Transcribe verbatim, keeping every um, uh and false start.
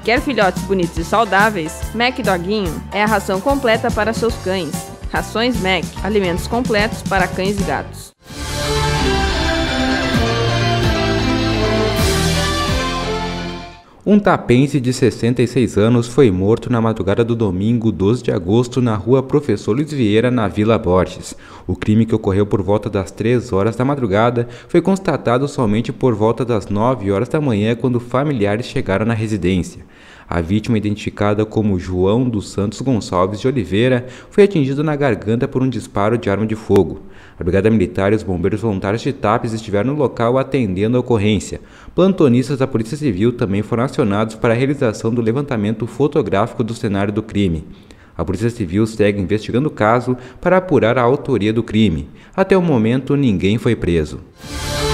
Quer filhotes bonitos e saudáveis? Mac Doguinho é a ração completa para seus cães. Rações Mac, alimentos completos para cães e gatos. Um tapense de sessenta e seis anos foi morto na madrugada do domingo doze de agosto na rua Professor Luiz Vieira, na Vila Borges. O crime, que ocorreu por volta das três horas da madrugada, foi constatado somente por volta das nove horas da manhã, quando familiares chegaram na residência. A vítima, identificada como João dos Santos Gonçalves de Oliveira, foi atingido na garganta por um disparo de arma de fogo. A Brigada Militar e os bombeiros voluntários de Tapes estiveram no local atendendo a ocorrência. Plantonistas da Polícia Civil também foram acionados para a realização do levantamento fotográfico do cenário do crime. A Polícia Civil segue investigando o caso para apurar a autoria do crime. Até o momento, ninguém foi preso.